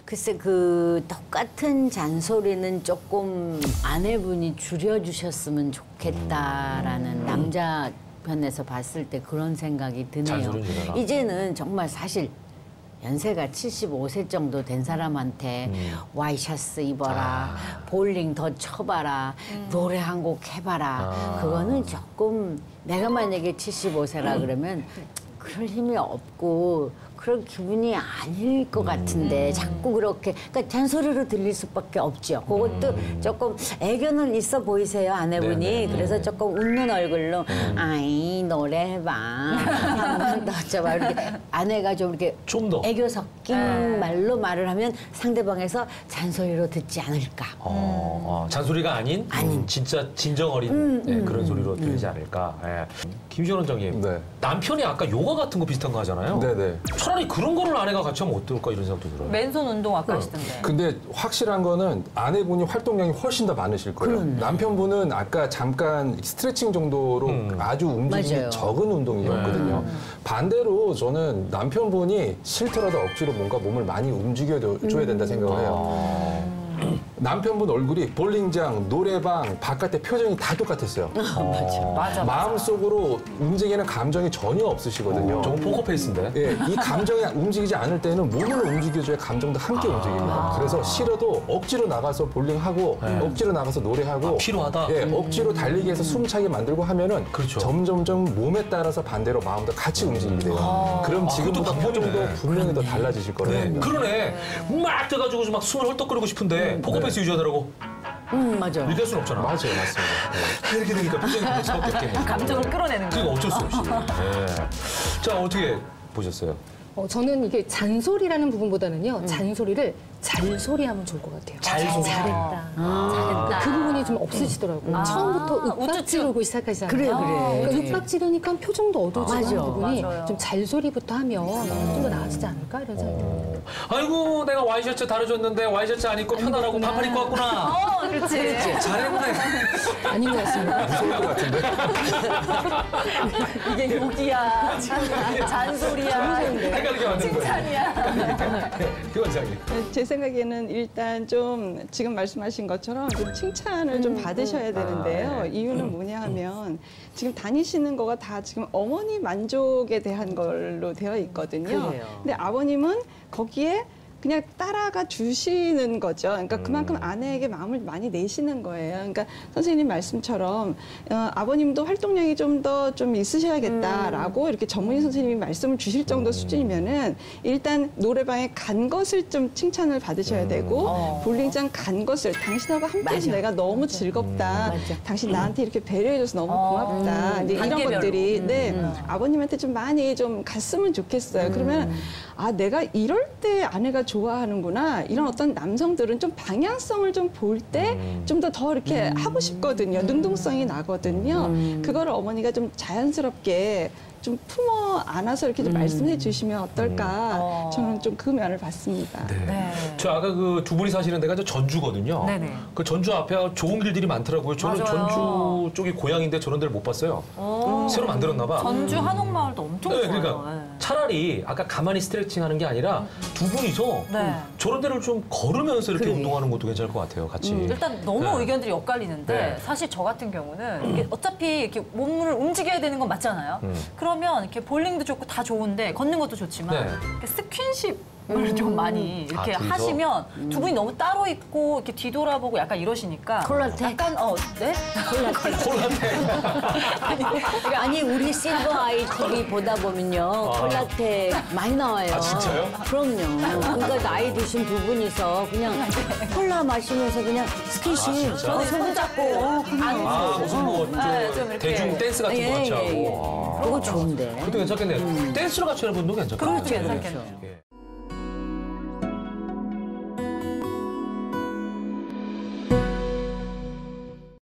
글쎄 그 똑같은 잔소리는 조금 아내분이 줄여주셨으면 좋겠다라는 남자 편에서 봤을 때 그런 생각이 드네요. 잔소리는 줄여라. 이제는 정말 사실 연세가 75세 정도 된 사람한테 와이셔츠 입어라, 볼링 더 쳐봐라, 노래 한 곡 해봐라. 그거는 조금 내가 만약에 75세라 그러면 그럴 힘이 없고 그런 기분이 아닐 것 같은데 자꾸 그렇게 그러니까 잔소리로 들릴 수밖에 없죠. 그것도 조금 애교는 있어 보이세요 아내분이. 네네. 그래서 조금 웃는 얼굴로 아이 노래해봐 한번 더 쳐봐 이렇게 아내가 좀 이렇게 좀 더. 애교 섞인 말로 말을 하면 상대방에서 잔소리로 듣지 않을까. 잔소리가 아닌 진짜 진정 어린 그런 소리로 들리지 않을까. 예. 김시원 원장님, 네. 남편이 아까 요가 같은 거 비슷한 거 하잖아요. 네네. 차라리 그런 거를 아내가 같이 하면 어떨까 이런 생각도 들어요. 맨손 운동 아까 하시던데. 근데 확실한 거는 아내분이 활동량이 훨씬 더 많으실 거예요. 남편분은 아까 잠깐 스트레칭 정도로 아주 움직임이 맞아요. 적은 운동이었거든요. 반대로 저는 남편분이 싫더라도 억지로 뭔가 몸을 많이 움직여줘야 된다 생각을 해요. 남편분 얼굴이 볼링장, 노래방, 바깥에 표정이 다 똑같았어요. 맞아. 마음속으로 움직이는 감정이 전혀 없으시거든요. 저건 포커페이스인데. 예, 이 감정이 움직이지 않을 때는 몸을 움직여줘야 감정도 함께 움직입니다. 그래서 싫어도 억지로 나가서 볼링하고 억지로 나가서 노래하고 필요하다. 예, 억지로 달리기 해서 숨차게 만들고 하면은 그렇죠. 점점점 몸에 따라서 반대로 마음도 같이 움직이게 돼요. 그럼 지금보다 그것도 표정도 방법이네. 분명히 더 달라지실 네. 거예요. 그러네. 막 돼가지고 막 숨을 헐떡거리고 싶은데 포커페이스 유지하더라고. 맞아. 이렇게 할 수는 없잖아. 맞아요, 맞습니다. 이렇게 되니까 표정이 그럴 수밖에 없겠네. 감정을 끌어내는 그러니까 거. 어쩔 수 없이. 네. 자, 어떻게 보셨어요? 저는 이게 잔소리라는 부분보다는요, 잔소리를 잘소리하면 좋을 것 같아요. 잘소리. 잘했다. 잘했다. 그 부분이 좀 없으시더라고요. 처음부터 윽박 지르고 시작하잖아요. 그래, 그래. 그러니까 윽박 지르니까 표정도 어두워지는 맞아. 부분이 맞아요. 좀 잘소리부터 하면 좀 더 나아지지 않을까 이런 생각이 듭니다. 아이고, 내가 와이셔츠 다려줬는데 와이셔츠 안 입고 편하라고 반팔 입고 왔구나. 그렇지. 잘했네. 아닌 것 같습니다. 무서울 것 같은데? 이게 욕이야. 잔소리야. 헷갈리게 만드는 거야. 칭찬이야. 그 원장님. 제 생각에는 일단 좀 지금 말씀하신 것처럼 좀 칭찬을 좀 받으셔야 되는데요. 이유는 뭐냐 하면 지금 다니시는 거가 다 지금 어머니 만족에 대한 걸로 되어 있거든요. 그래요. 근데 아버님은 거기에 그냥 따라가 주시는 거죠. 그러니까 그만큼 아내에게 마음을 많이 내시는 거예요. 그러니까 선생님 말씀처럼 아버님도 활동량이 좀 더 좀 있으셔야겠다라고 이렇게 전문의 선생님이 말씀을 주실 정도 수준이면은 일단 노래방에 간 것을 좀 칭찬을 받으셔야 되고 볼링장 간 것을 당신하고 함께해서 내가 너무 즐겁다. 맞아. 당신 나한테 이렇게 배려해줘서 너무 고맙다. 이제 이런 단계별로. 것들이 아버님한테 좀 많이 좀 갔으면 좋겠어요. 그러면 아 내가 이럴 때 아내가 좋아하는구나. 이런 어떤 남성들은 좀 방향성을 좀 볼 때 좀 더 이렇게 하고 싶거든요. 능동성이 나거든요. 그거를 어머니가 좀 자연스럽게 좀 품어 안아서 이렇게 좀 말씀해 주시면 어떨까. 저는 좀 그 면을 봤습니다. 네. 저 아까 그 두 분이 사시는 데가 저 전주거든요. 네네. 그 전주 앞에 좋은 길들이 많더라고요. 저는 맞아요. 전주 쪽이 고향인데 저런 데를 못 봤어요. 새로 만들었나 봐. 전주 한옥마을도 엄청 네, 좋아요. 그러니까 차라리 아까 가만히 스트레칭 하는 게 아니라 두 분이서 네. 저런 데를 좀 걸으면서 이렇게 그래. 운동하는 것도 괜찮을 것 같아요. 같이. 일단 너무 네. 의견들이 엇갈리는데 네. 사실 저 같은 경우는 이게 어차피 이렇게 몸을 움직여야 되는 건 맞잖아요. 그러면 이렇게 볼링도 좋고 다 좋은데 걷는 것도 좋지만 네. 이렇게 스킨십을 좀 많이 이렇게 둘이서? 하시면 두 분이 너무 따로 있고 이렇게 뒤돌아보고 약간 이러시니까 콜라텍? 약간 네? 아니 우리 실버 아이 TV 보다 보면요 콜라텍 많이 나와요. 아, 진짜요? 그럼요. 그러니까 나이 드신 두 분이서 그냥 콜라 마시면서 그냥 스킨십 손 잡고 그냥 아, 무슨 뭐 네, 좀 좀 이렇게. 대중 댄스 같은 거 같이 하고. 그거 좋은데. 그것도 괜찮겠네요. 댄스를 같이 하는 분도 괜찮겠네요. 그렇죠, 괜찮겠네요. 예.